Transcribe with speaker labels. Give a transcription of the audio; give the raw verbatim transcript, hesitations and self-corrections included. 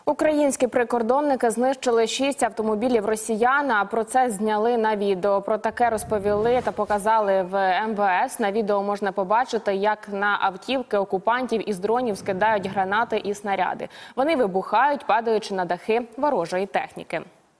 Speaker 1: Українські прикордонники знищили шість автомобілів росіян, а про це зняли на відео. Про таке розповіли та показали в ем ве ес. На відео можна побачити, як на автівки окупантів із дронів скидають гранати і снаряди. Вони вибухають, падаючи на дахи ворожої техніки.